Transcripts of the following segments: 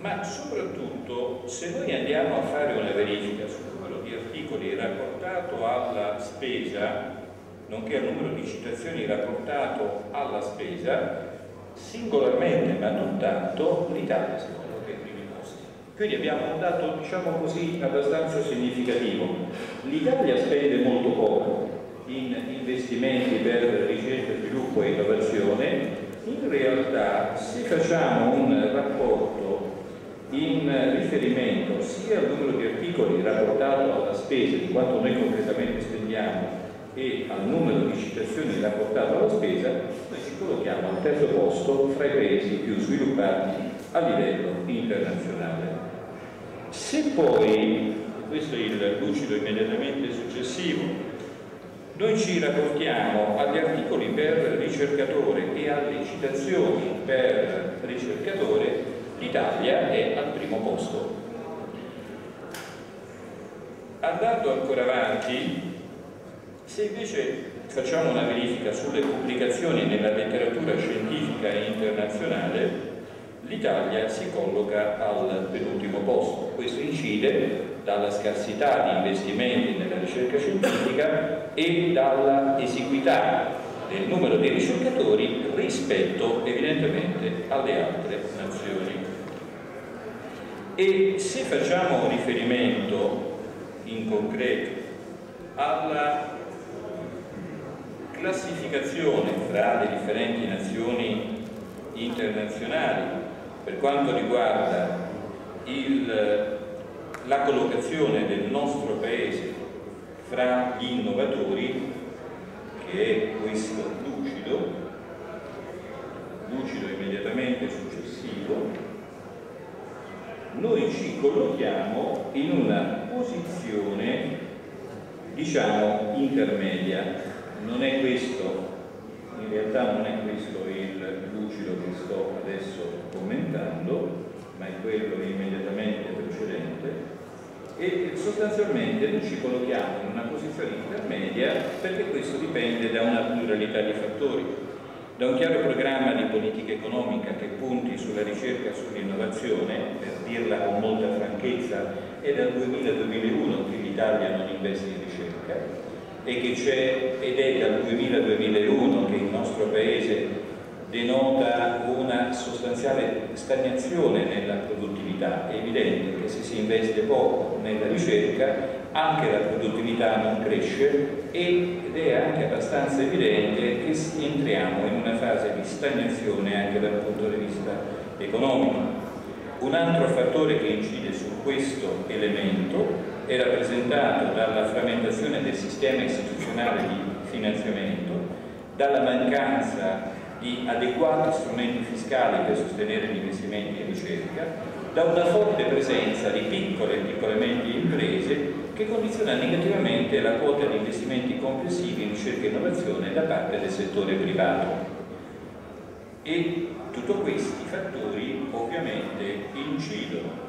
ma soprattutto se noi andiamo a fare una verifica sul numero di articoli rapportato alla spesa, nonché al numero di citazioni rapportato alla spesa, singolarmente ma non tanto, l'Italia si colloca ai primi posti. Quindi abbiamo un dato, diciamo così, abbastanza significativo. L'Italia spende molto poco in investimenti per ricerca, sviluppo e innovazione. In realtà, se facciamo un rapporto in riferimento sia al numero di articoli rapportato alla spesa, di quanto noi concretamente spendiamo, e al numero di citazioni rapportato alla spesa, noi ci collochiamo al terzo posto fra i paesi più sviluppati a livello internazionale. Se poi, questo è il lucido immediatamente successivo, noi ci rapportiamo agli articoli per ricercatore e alle citazioni per ricercatore, l'Italia è al primo posto. Andando ancora avanti, se invece facciamo una verifica sulle pubblicazioni nella letteratura scientifica internazionale, l'Italia si colloca al penultimo posto. Questo incide dalla scarsità di investimenti nella ricerca scientifica e dalla esiguità del numero di ricercatori rispetto evidentemente alle altre nazioni. E se facciamo riferimento in concreto alla classificazione fra le differenti nazioni internazionali per quanto riguarda la collocazione del nostro paese fra gli innovatori, che è questo lucido immediatamente successivo, noi ci collochiamo in una posizione, diciamo, intermedia. Non è questo, in realtà non è questo il lucido che sto adesso commentando, ma è quello immediatamente precedente, e sostanzialmente noi ci collochiamo in una posizione intermedia perché questo dipende da una pluralità di fattori, da un chiaro programma di politica economica che punti sulla ricerca e sull'innovazione. Per dirla con molta franchezza, è dal 2000-2001 che l'Italia non investe in ricerca, ed è dal 2000-2001 che il nostro Paese denota una sostanziale stagnazione nella produttività. È evidente che se si investe poco nella ricerca anche la produttività non cresce, ed è anche abbastanza evidente che entriamo in una fase di stagnazione anche dal punto di vista economico. Un altro fattore che incide su questo elemento è rappresentato dalla frammentazione del sistema istituzionale di finanziamento, dalla mancanza di adeguati strumenti fiscali per sostenere gli investimenti in ricerca, da una forte presenza di piccole e medie imprese che condiziona negativamente la quota di investimenti complessivi in ricerca e innovazione da parte del settore privato. E tutti questi fattori ovviamente incidono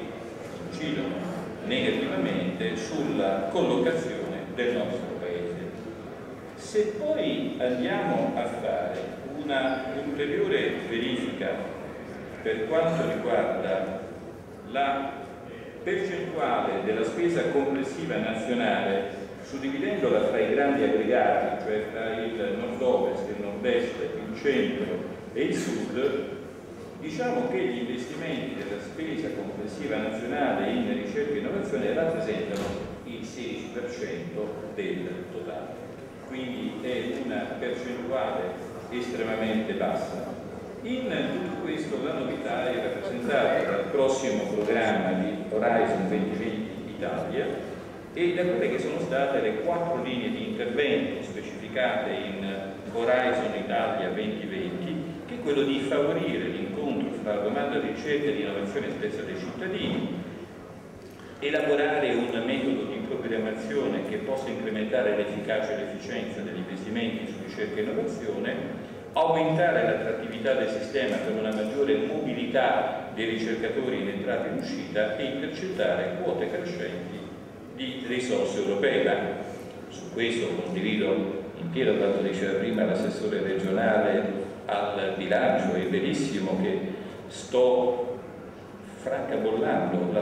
negativamente sulla collocazione del nostro Paese. Se poi andiamo a fare una ulteriore verifica per quanto riguarda la percentuale della spesa complessiva nazionale, suddividendola fra i grandi aggregati, cioè fra il nord-ovest, il nord-est, il centro e il sud, diciamo che gli investimenti della spesa complessiva nazionale in ricerca e innovazione rappresentano il 16% del totale. Quindi è una percentuale estremamente bassa. In tutto questo la novità è rappresentata dal prossimo programma di Horizon 2020 Italia e da quelle che sono state le 4 linee di intervento specificate in Horizon Italia 2020, che è quello di favorire l'incontro fra la domanda di ricerca e di innovazione espressa dai cittadini, elaborare un metodo di programmazione che possa incrementare l'efficacia e l'efficienza degli investimenti su ricerca e innovazione, aumentare l'attrattività del sistema per una maggiore mobilità dei ricercatori in entrata e in uscita e intercettare quote crescenti di risorse europee. Ma su questo condivido in pieno quanto diceva prima l'assessore regionale al bilancio. È verissimo che sto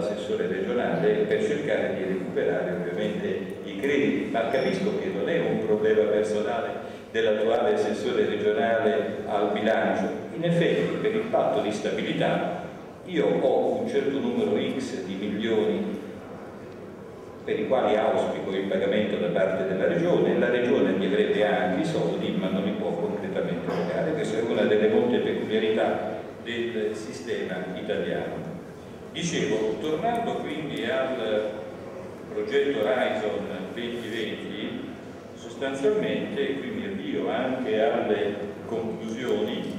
all'assessore regionale per cercare di recuperare ovviamente i crediti, ma capisco che non è un problema personale dell'attuale assessore regionale al bilancio. In effetti per il patto di stabilità io ho un certo numero X di milioni per i quali auspico il pagamento da parte della regione, la regione mi avrebbe anche i soldi ma non li può concretamente pagare. Questa è una delle molte peculiarità del sistema italiano. Dicevo, tornando quindi al progetto Horizon 2020, sostanzialmente, qui mi avvio anche alle conclusioni,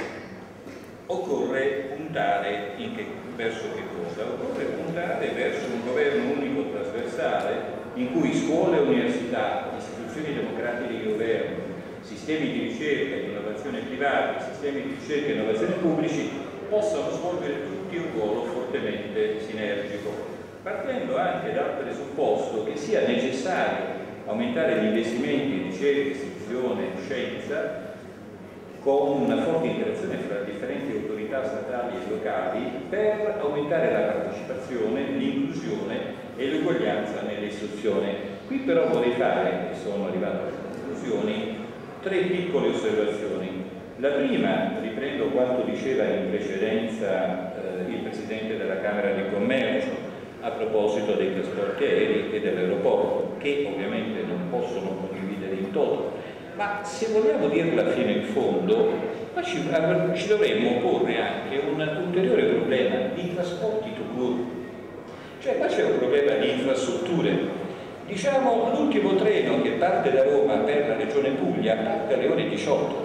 occorre puntare verso che cosa? Occorre puntare verso un governo unico trasversale in cui scuole e università, istituzioni democratiche di governo, sistemi di ricerca e innovazione privati, sistemi di ricerca e innovazione pubblici possano svolgere tutti un ruolo fortemente sinergico, partendo anche dal presupposto che sia necessario aumentare gli investimenti in ricerca, istruzione, scienza, con una forte interazione fra differenti autorità statali e locali per aumentare la partecipazione, l'inclusione e l'uguaglianza nell'istruzione. Qui però vorrei fare, e sono arrivato alle conclusioni, 3 piccole osservazioni. La prima, riprendo quanto diceva in precedenza il Presidente della Camera di Commercio a proposito dei trasporti aerei e dell'aeroporto, che ovviamente non possono condividere in toto, ma se vogliamo dirla fino in fondo, ci dovremmo porre anche un ulteriore problema di trasporti to go. Cioè qua c'è un problema di infrastrutture. Diciamo, l'ultimo treno che parte da Roma per la Regione Puglia parte alle ore 18.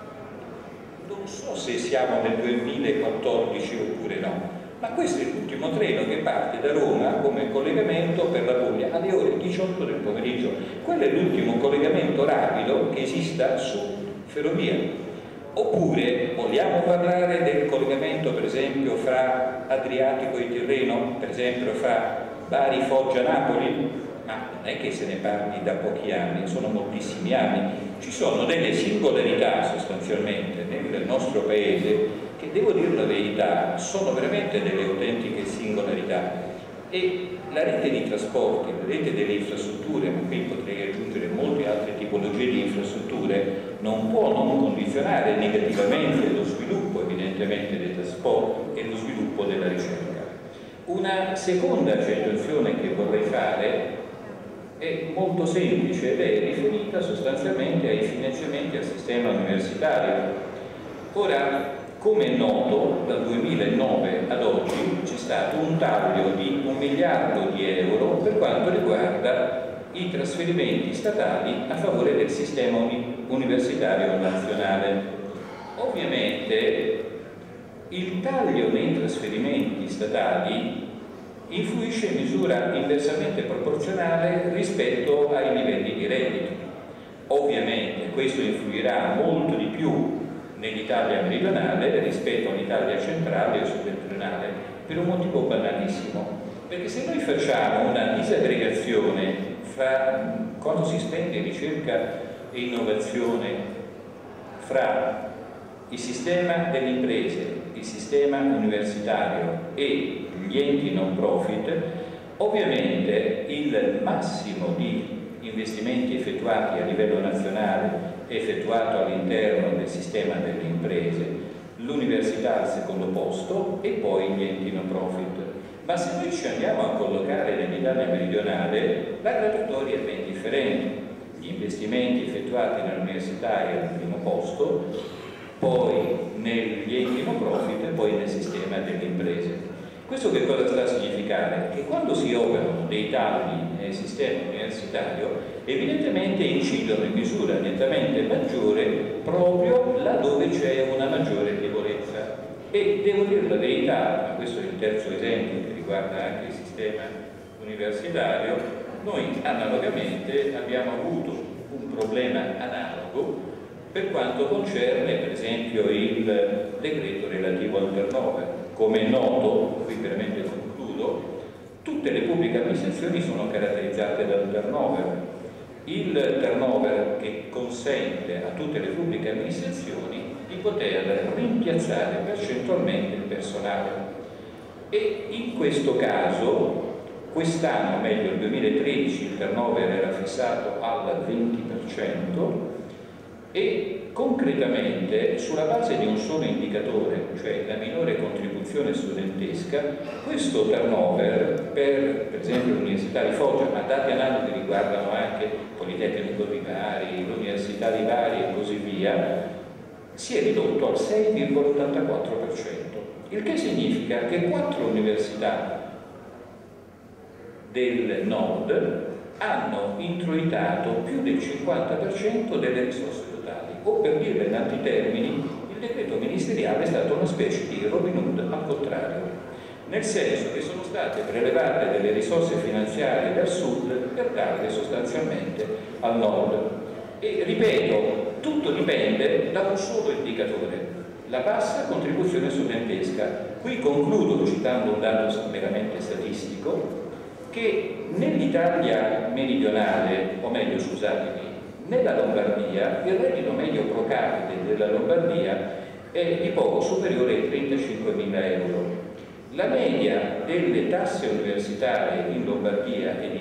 Non so se siamo nel 2014 oppure no, ma questo è l'ultimo treno che parte da Roma come collegamento per la Puglia alle ore 18 del pomeriggio. Quello è l'ultimo collegamento rapido che esista su ferrovia. Oppure vogliamo parlare del collegamento per esempio fra Adriatico e Tirreno, per esempio fra Bari, Foggia, Napoli? Ma non è che se ne parli da pochi anni, sono moltissimi anni. Ci sono delle singolarità sostanzialmente nel nostro paese che, devo dire la verità, sono veramente delle autentiche singolarità, e la rete di trasporti, la rete delle infrastrutture, ma qui potrei aggiungere molte altre tipologie di infrastrutture, non può non condizionare negativamente lo sviluppo evidentemente dei trasporti e lo sviluppo della ricerca. Una seconda accentuazione che vorrei fare è molto semplice ed è riferita sostanzialmente ai finanziamenti al sistema universitario. Ora, come è noto, dal 2009 ad oggi c'è stato un taglio di 1 miliardo di euro per quanto riguarda i trasferimenti statali a favore del sistema universitario nazionale. Ovviamente il taglio nei trasferimenti statali influisce in misura inversamente proporzionale rispetto ai livelli di reddito. Ovviamente questo influirà molto di più nell'Italia meridionale rispetto all'Italia centrale o settentrionale, per un motivo banalissimo, perché se noi facciamo una disaggregazione fra quanto si spende in ricerca e innovazione fra il sistema delle imprese, il sistema universitario e gli enti non profit, ovviamente il massimo di investimenti effettuati a livello nazionale è effettuato all'interno del sistema delle imprese, l'università al secondo posto e poi gli enti non profit. Ma se noi ci andiamo a collocare nell'Italia meridionale, la graduatoria è ben differente. Gli investimenti effettuati nell'università è al primo posto, poi negli enti non profit e poi nel sistema delle imprese. Questo che cosa sta a significare? Che quando si operano dei tagli nel sistema universitario, evidentemente incidono in misura nettamente maggiore proprio laddove c'è una maggiore debolezza. E devo dire la verità, ma questo è il terzo esempio che riguarda anche il sistema universitario, noi analogamente abbiamo avuto un problema analogo per quanto concerne per esempio il decreto relativo al turnover. Come è noto, qui veramente concludo, tutte le pubbliche amministrazioni sono caratterizzate dal turnover. Il turnover che consente a tutte le pubbliche amministrazioni di poter rimpiazzare percentualmente il personale. e in questo caso quest'anno, meglio il 2013, il turnover era fissato al 20% e concretamente sulla base di un solo indicatore, cioè la minore contribuzione studentesca, questo turnover per esempio l'Università di Foggia, ma dati analoghi riguardano anche Politecnico di Bari, l'Università di Bari e così via, si è ridotto al 6,84%, il che significa che 4 università del Nord hanno introitato più del 50% delle risorse totali, o per dirla in altri termini, il decreto ministeriale è stato una specie di Robin Hood al contrario, nel senso che sono state prelevate delle risorse finanziarie dal Sud per darle sostanzialmente al Nord. E ripeto, tutto dipende da un solo indicatore, la bassa contribuzione studentesca. Qui concludo citando un dato meramente statistico, che nell'Italia meridionale, o meglio scusatemi, nella Lombardia, il reddito medio pro capite della Lombardia è di poco superiore ai 35.000 euro. La media delle tasse universitarie in Lombardia è di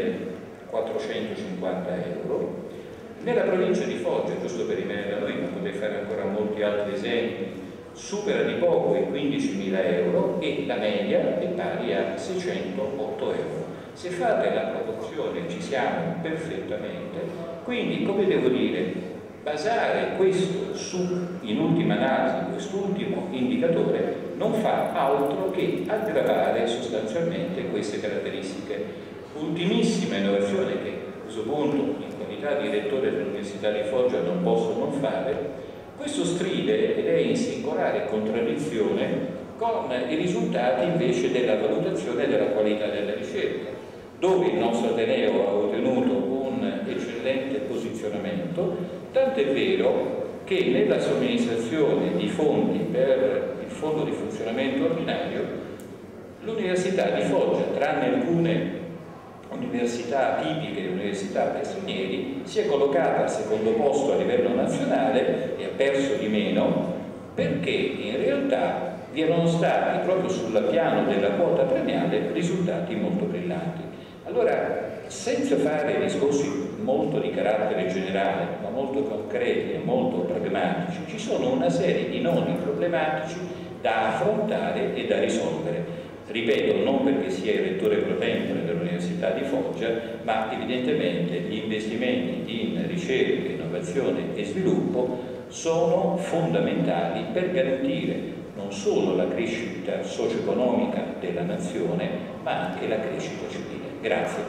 1.450 euro. Nella provincia di Foggia, giusto per rimanere da noi, ma potrei fare ancora molti altri esempi, supera di poco i 15.000 euro e la media è pari a 608 euro. Se fate la proporzione ci siamo perfettamente, quindi come devo dire, basare questo su, in ultima analisi, quest'ultimo indicatore non fa altro che aggravare sostanzialmente queste caratteristiche. Ultimissima innovazione che a questo punto in qualità di rettore dell'Università di Foggia non posso non fare. Questo stride ed è in singolare contraddizione con i risultati invece della valutazione della qualità della ricerca, dove il nostro Ateneo ha ottenuto un eccellente posizionamento, tant'è vero che nella somministrazione di fondi per il fondo di funzionamento ordinario l'Università di Foggia, tranne alcune università tipiche, università per stranieri, si è collocata al secondo posto a livello nazionale e ha perso di meno perché in realtà vi erano stati proprio sul piano della quota premiale risultati molto brillanti. Allora, senza fare discorsi molto di carattere generale, ma molto concreti e molto pragmatici, ci sono una serie di nodi problematici da affrontare e da risolvere. Ripeto, non perché sia il rettore pro tempore dell'Università di Foggia, ma evidentemente gli investimenti in ricerca, innovazione e sviluppo sono fondamentali per garantire non solo la crescita socio-economica della nazione, ma anche la crescita civile. Grazie.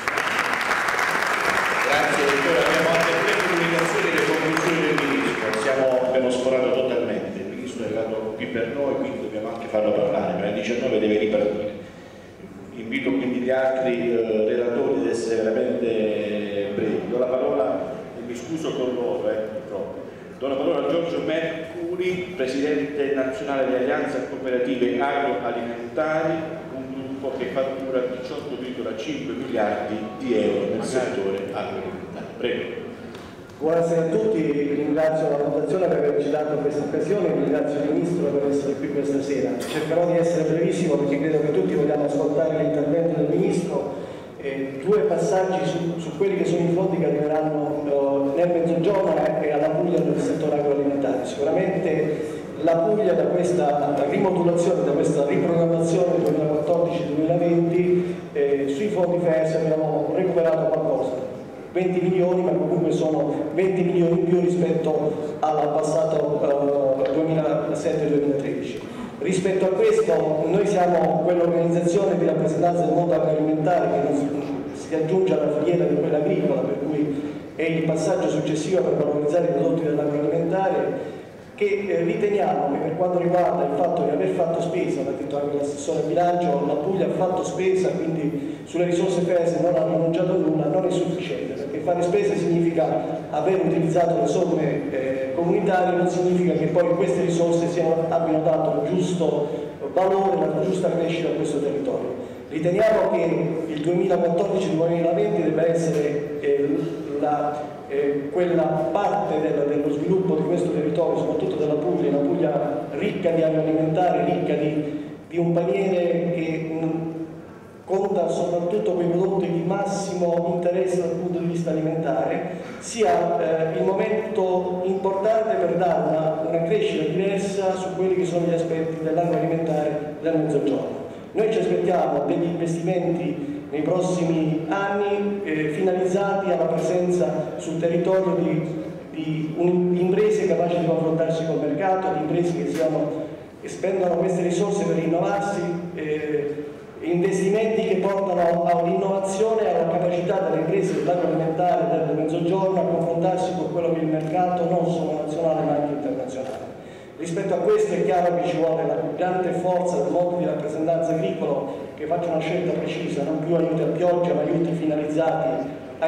Grazie dottore, abbiamo anche 3 comunicazioni e le conclusioni del Ministro, abbiamo sforato totalmente. È arrivato qui per noi, quindi dobbiamo anche farlo parlare, ma alle 19 deve ripartire. Invito quindi gli altri relatori ad essere veramente brevi. Do la parola, e mi scuso con loro, purtroppo. Do la parola a Giorgio Mercuri, Presidente nazionale di Alleanza Cooperative Agroalimentari, un gruppo che fattura 18,5 miliardi di euro nel settore agroalimentare. Prego. Buonasera a tutti, ringrazio la Fondazione per averci dato questa occasione, ringrazio il Ministro per essere qui questa sera. Cercherò di essere brevissimo perché credo che tutti vogliamo ascoltare l'intervento del Ministro. 2 passaggi su quelli che sono i fondi che arriveranno nel Mezzogiorno e alla Puglia nel settore agroalimentare. Sicuramente la Puglia da questa rimodulazione, da questa riprogrammazione 2014-2020 sui fondi FES abbiamo recuperato qualcosa. 20 milioni, ma comunque sono 20 milioni in più rispetto al passato 2007-2013. Rispetto a questo, noi siamo quell'organizzazione di rappresentanza del mondo agroalimentare che si aggiunge alla filiera di quella agricola, per cui è il passaggio successivo per valorizzare i prodotti dell'agroalimentare, che riteniamo che per quanto riguarda il fatto di aver fatto spesa, l'ha detto anche l'assessore bilancio, la Puglia ha fatto spesa, quindi sulle risorse FES non ha rinunciato a nulla, non è sufficiente, perché fare spesa significa aver utilizzato le somme comunitarie, non significa che poi queste risorse abbiano dato il giusto valore, la giusta crescita a questo territorio. Riteniamo che il 2014-2020 debba essere quella parte dello sviluppo di questo territorio, soprattutto della Puglia, una Puglia ricca di agroalimentare, ricca di di un paniere che conta soprattutto quei prodotti di massimo interesse dal punto di vista alimentare, sia il momento importante per dare una crescita diversa su quelli che sono gli aspetti dell'agroalimentare del Mezzogiorno. Noi ci aspettiamo degli investimenti nei prossimi anni finalizzati alla presenza sul territorio di imprese capaci di confrontarsi col mercato, di imprese che spendono queste risorse per rinnovarsi, investimenti che portano all'innovazione e alla capacità delle imprese dell'agroalimentare del Mezzogiorno a confrontarsi con quello che è il mercato non solo nazionale ma anche internazionale. Rispetto a questo è chiaro che ci vuole la grande forza del mondo di rappresentanza agricolo che faccia una scelta precisa, non più aiuti a pioggia ma aiuti finalizzati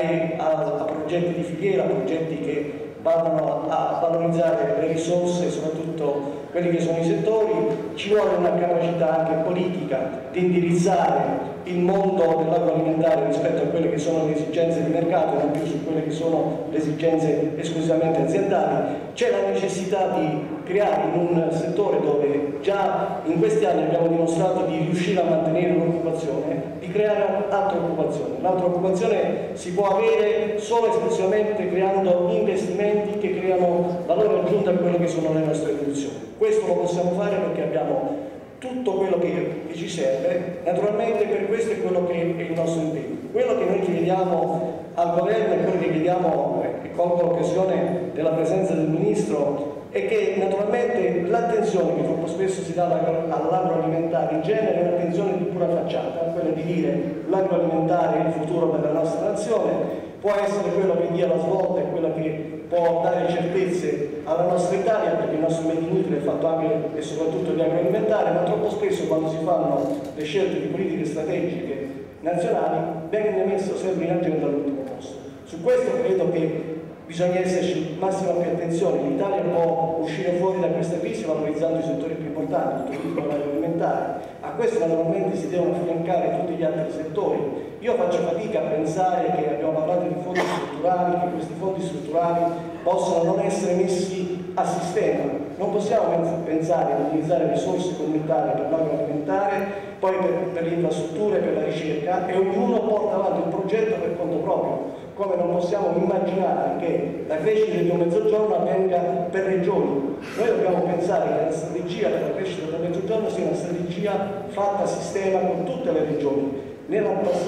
a progetti di filiera, progetti che vadano a valorizzare le risorse e soprattutto quelli che sono i settori. Ci vuole una capacità anche politica di indirizzare il mondo dell'agroalimentare rispetto a quelle che sono le esigenze di mercato e non più su quelle che sono le esigenze esclusivamente aziendali. C'è la necessità di creare in un settore dove già in questi anni abbiamo dimostrato di riuscire a mantenere l'occupazione, di creare altra occupazione. L'altra occupazione si può avere solo e esclusivamente creando investimenti che creano valore aggiunto a quello che sono le nostre produzioni. Questo lo possiamo fare perché abbiamo tutto quello che ci serve, naturalmente per questo è quello che è il nostro impegno. Quello che noi chiediamo al governo e quello che chiediamo, e colgo l'occasione della presenza del Ministro, è che naturalmente l'attenzione che troppo spesso si dà all'agroalimentare in genere è un'attenzione di pura facciata, quella di dire l'agroalimentare è il futuro per la nostra nazione, può essere quello che dia la svolta e quella che può dare certezze alla nostra Italia, perché il nostro Made in Italy è fatto anche e soprattutto di agroalimentare, ma troppo spesso quando si fanno le scelte di politiche strategiche nazionali vengono messo sempre in agenda all'ultimo posto. Su questo credo che bisogna esserci massima più attenzione. L'Italia può uscire fuori da questa crisi valorizzando i settori più importanti, il turismo e l'agroalimentare. A questo naturalmente si devono affiancare tutti gli altri settori. Io faccio fatica a pensare che abbiamo parlato di fondi strutturali, che questi fondi strutturali possano non essere messi a sistema. Non possiamo pensare di utilizzare risorse comunitarie per l'agroalimentare, poi per le infrastrutture, per la ricerca, e ognuno porta avanti un progetto per conto proprio. Come non possiamo immaginare che la crescita di un Mezzogiorno avvenga per regioni. Noi dobbiamo pensare che la strategia per la crescita del Mezzogiorno sia una strategia fatta a sistema con tutte le regioni. Nel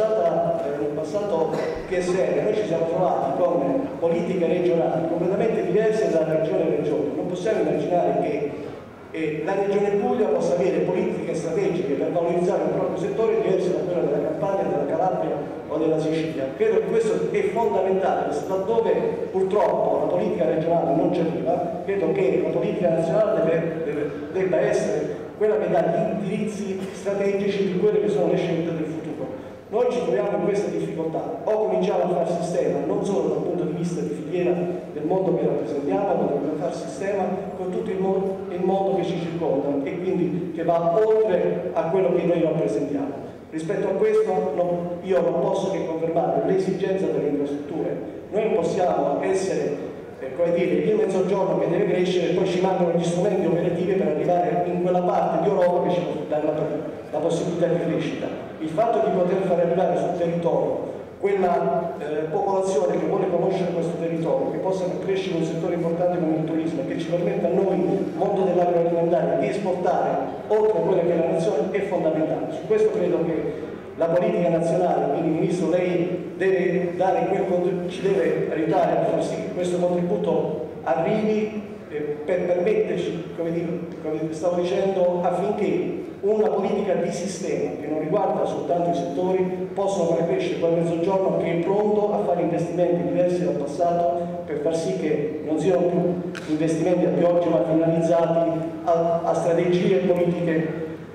passato PSR noi ci siamo trovati con politiche regionali completamente diverse da regione a regione. Non possiamo immaginare che la regione Puglia possa avere politiche strategiche per valorizzare un proprio settore diverse da quella della Campania, della Calabria o della Sicilia. Credo che questo è fondamentale, perché laddove purtroppo la politica regionale non ci arriva, credo che la politica nazionale debba essere quella che dà gli indirizzi strategici di quelle che sono le scelte del futuro. Noi ci troviamo in questa difficoltà, o cominciamo a fare sistema non solo dal punto di vista di filiera del mondo che rappresentiamo, ma dobbiamo fare sistema con tutto il mondo che ci circonda e quindi che va oltre a quello che noi rappresentiamo. Rispetto a questo io non posso che confermare l'esigenza delle infrastrutture. Noi non possiamo essere come dire, il Mezzogiorno che deve crescere e poi ci mancano gli strumenti operativi per arrivare in quella parte di Europa che ci può dare la possibilità di crescita. Il fatto di poter far arrivare sul territorio quella popolazione che vuole conoscere questo territorio, che possa crescere un settore importante come il turismo e che ci permetta a noi, mondo dell'agroalimentare, di esportare oltre a quella che è la nazione è fondamentale. Su questo credo che la politica nazionale, quindi Ministro, lei deve dare ci deve aiutare a far sì che questo contributo arrivi per permetterci, come stavo dicendo, affinché una politica di sistema che non riguarda soltanto i settori possa far crescere quel Mezzogiorno che è pronto a fare investimenti diversi dal passato per far sì che non siano più investimenti a pioggia ma finalizzati a strategie e politiche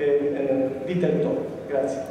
di territorio. Grazie.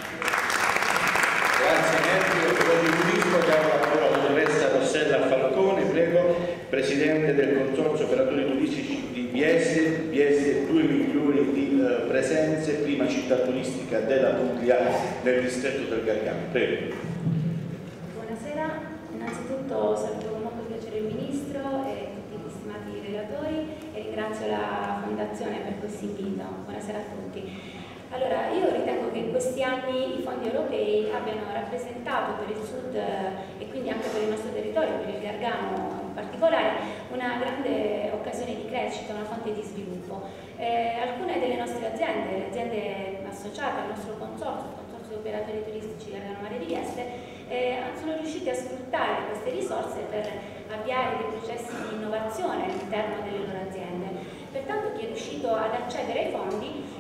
Grazie Nervio. Per il turismo diamo la parola alla dottoressa Rossella Falcone, prego, Presidente del Consorzio Operatori Turistici di Vieste. Vieste 2 milioni di presenze, prima città turistica della Puglia nel distretto del Gargano. Prego. Buonasera, innanzitutto saluto con molto piacere il Ministro e tutti gli stimati relatori e ringrazio la Fondazione per questo invito. Buonasera a tutti. Allora, io ritengo che in questi anni i fondi europei abbiano rappresentato per il Sud e quindi anche per il nostro territorio, per il Gargano in particolare, una grande occasione di crescita, una fonte di sviluppo. Alcune delle nostre aziende, le aziende associate al nostro consorzio, il consorzio di operatori turistici Gargano Mare di Vieste, sono riusciti a sfruttare queste risorse per avviare dei processi di innovazione all'interno delle loro aziende. Pertanto chi è riuscito ad accedere ai fondi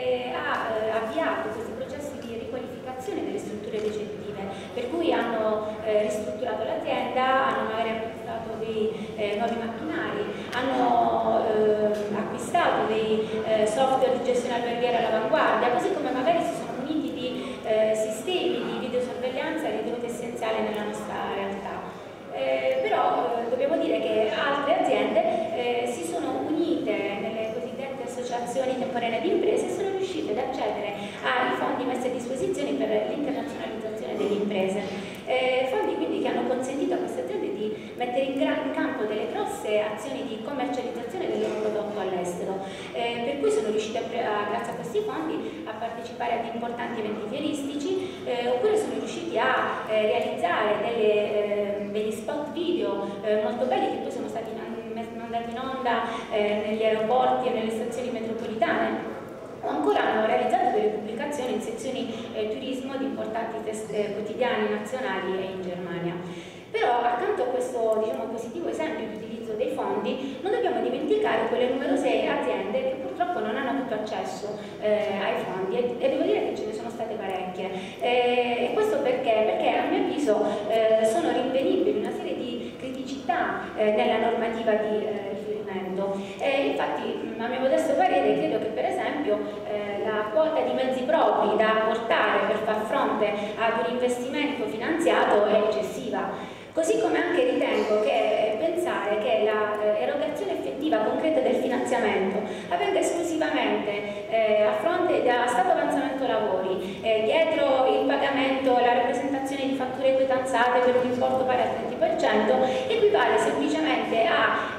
ha avviato questi processi di riqualificazione delle strutture ricettive, per cui hanno ristrutturato l'azienda, hanno magari acquistato dei nuovi macchinari, hanno acquistato dei software di gestione alberghiera all'avanguardia, così come magari si sono muniti di sistemi di videosorveglianza ritenuti essenziali nella nostra realtà. Però dobbiamo dire che altre aziende si sono unite nelle cosiddette associazioni temporanee di imprese e sono riuscite ad accedere ai fondi messi a disposizione per l'internazionalizzazione delle imprese. Fondi quindi che hanno consentito a queste aziende di mettere in campo delle grosse azioni di commercializzazione del loro prodotto all'estero, per cui sono riuscite grazie a questi fondi a partecipare ad importanti eventi fieristici, oppure sono riusciti a realizzare degli spot video molto belli che poi sono stati mandati in onda negli aeroporti e nelle stazioni metropolitane, o ancora hanno realizzato delle pubblicazioni in sezioni turismo di importanti quotidiani nazionali e in Germania. Però accanto a questo, diciamo, positivo esempio di utilizzo dei fondi, non dobbiamo dimenticare quelle numerose aziende che purtroppo non hanno avuto accesso ai fondi, e devo dire che ce ne sono state parecchie. E questo perché? Perché a mio avviso sono rinvenibili una serie di criticità nella normativa di riferimento. Infatti, a mio modesto parere, credo che per esempio la quota di mezzi propri da apportare per far fronte ad un investimento finanziato è eccessiva. Così come anche ritengo che pensare che l'erogazione effettiva concreta del finanziamento avvenga esclusivamente a fronte da stato avanzamento lavori, dietro il pagamento, la rappresentazione di fatture equitanzate per un importo pari al 30%, equivale semplicemente a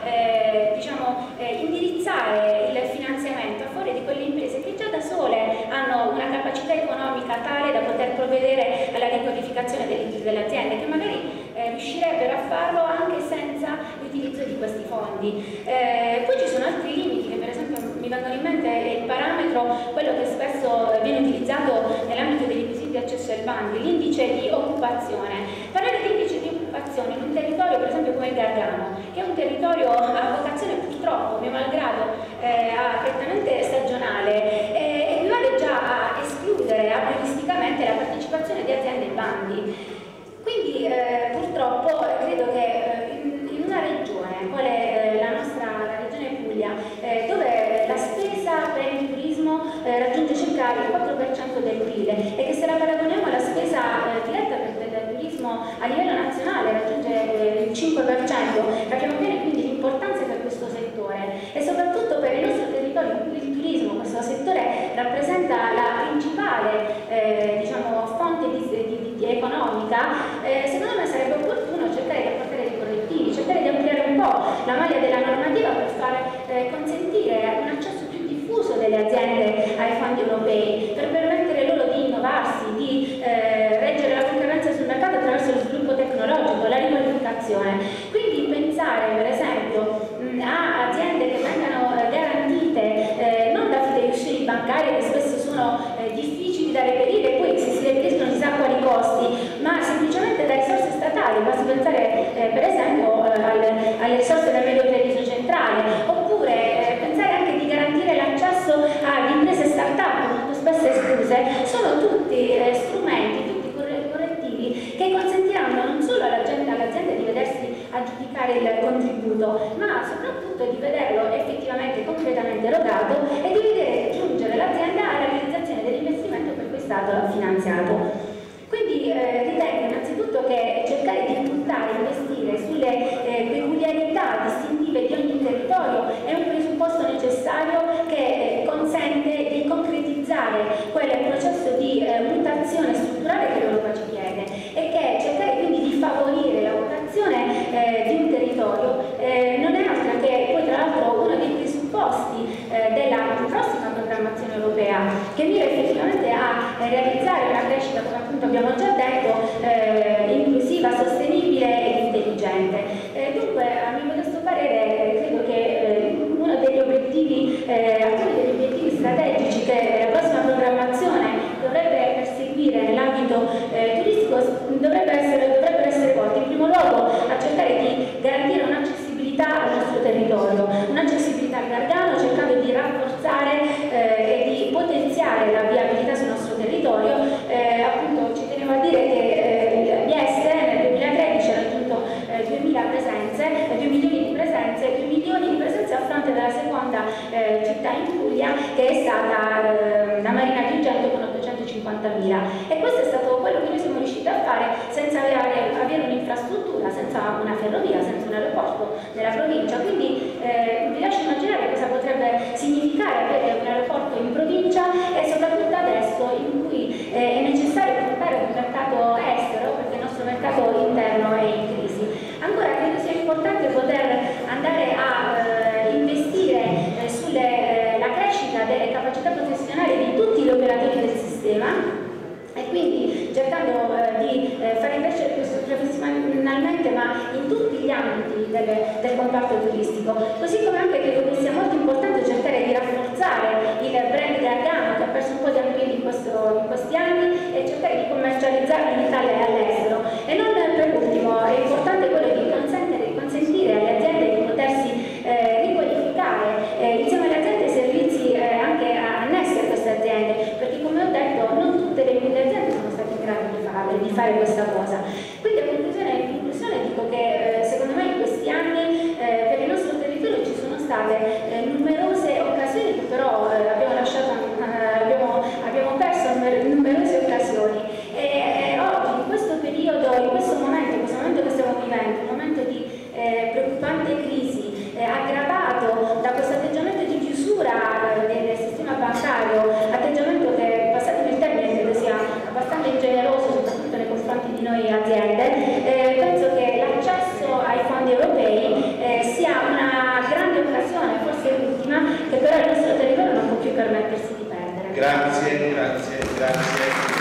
indirizzare il finanziamento a favore di quelle imprese che già da sole hanno una capacità economica tale da poter provvedere alla riqualificazione delle aziende, che magari riuscirebbero a farlo anche senza l'utilizzo di questi fondi. Poi ci sono altri limiti che per esempio mi vengono in mente, il parametro, quello che spesso viene utilizzato nell'ambito degli requisiti di accesso ai bandi, l'indice di occupazione. Parlare di indice di occupazione in un territorio per esempio come il Gargano, che è un territorio a vocazione purtroppo, mio malgrado, prettamente stagionale, equivale già a escludere aprioristicamente la partecipazione di aziende ai bandi. Quindi purtroppo credo che in una regione, qual è la regione Puglia, dove la spesa per il turismo raggiunge circa il 4% del PIL, e che se la paragoniamo alla spesa diretta del turismo a livello nazionale raggiunge il 5%, capiamo bene quindi l'importanza che ha questo settore, e soprattutto per il nostro territorio in cui il turismo, questo settore, rappresenta la principale fonte economica. Secondo me sarebbe opportuno cercare di apportare dei correttivi, cercare di ampliare un po' la maglia della normativa per far consentire un accesso più diffuso delle aziende ai fondi europei, per permettere loro di innovarsi, di reggere la concorrenza sul mercato attraverso lo sviluppo tecnologico, la riqualificazione. Quindi pensare per esempio a aziende che vengano garantite non da fideiussioni bancarie, che spesso sono difficili da reperire, e poi se si reperiscono si sa quali costi, ma semplicemente da risorse statali. Basti pensare per esempio alle risorse del medio credito centrale, oppure pensare anche di garantire l'accesso ad imprese start-up molto spesso escluse. Sono tutti strumenti, tutti correttivi che consentiranno non solo all'azienda di vedersi aggiudicare il contributo, ma soprattutto di vederlo effettivamente, concretamente erogato, e di vedere giungere l'azienda alla realizzazione dell'investimento per cui è stato finanziato. Quindi ritengo innanzitutto che cercare di puntare, investire sulle peculiarità distintive di ogni territorio è un presupposto necessario che consente di concretizzare quel processo di mutazione strutturale che l'Europa ci chiede, e che cercare quindi di favorire la vocazione di un territorio non è altro che poi tra l'altro uno dei presupposti della prossima programmazione europea, che mira effettivamente 150.000, e questo è stato quello che noi siamo riusciti a fare senza avere un'infrastruttura, senza una ferrovia, senza un aeroporto nella provincia. Quindi vi lascio immaginare cosa potrebbe significare avere un aeroporto in provincia, e soprattutto adesso in cui è necessario puntare ad un mercato estero, perché il nostro mercato interno è in crisi. Ancora credo sia importante poter andare a investire sulla crescita delle capacità professionali di tutti gli operatori del sistema, e quindi cercando di fare crescere questo professionalmente, ma in tutti gli ambiti del comparto turistico. Così come anche credo che sia molto importante cercare di rafforzare il brand Gargano, che ha perso un po' di appeal in questi anni, e cercare di commercializzarlo in Italia e all'estero. E non per ultimo, è importante quello di consentire alle aziende di potersi riqualificare insieme alle aziende servizi anche annessi a queste aziende, perché come ho detto non tutte le aziende sono state in grado di fare questa cosa. Quindi in conclusione dico che secondo me in questi anni per il nostro territorio ci sono state numerose occasioni che però abbiamo perso numerose occasioni, e oggi in questo periodo, in questo momento che stiamo vivendo, un momento di preoccupante crisi aggravato da questo atteggiamento di chiusura del sistema bancario, atteggiamento che, passatemi il termine, credo sia abbastanza ingeneroso soprattutto nei confronti di noi aziende, penso che l'accesso ai fondi europei sia una grande occasione, forse l'ultima, che però il nostro territorio non può più permettersi di perdere. Grazie.